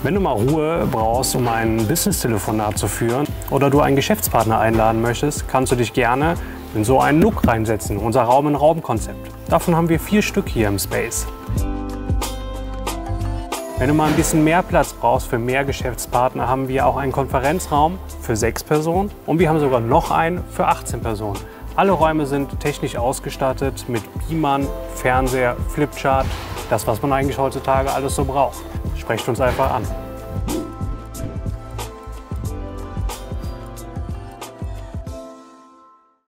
Wenn du mal Ruhe brauchst, um ein Business-Telefonat zu führen oder du einen Geschäftspartner einladen möchtest, kannst du dich gerne in so einen Nook reinsetzen, unser Raum-in-Raum-Konzept. Davon haben wir 4 Stück hier im Space. Wenn du mal ein bisschen mehr Platz brauchst für mehr Geschäftspartner, haben wir auch einen Konferenzraum für 6 Personen und wir haben sogar noch einen für 18 Personen. Alle Räume sind technisch ausgestattet mit Beamern, Fernseher, Flipchart, das was man eigentlich heutzutage alles so braucht. Sprecht uns einfach an.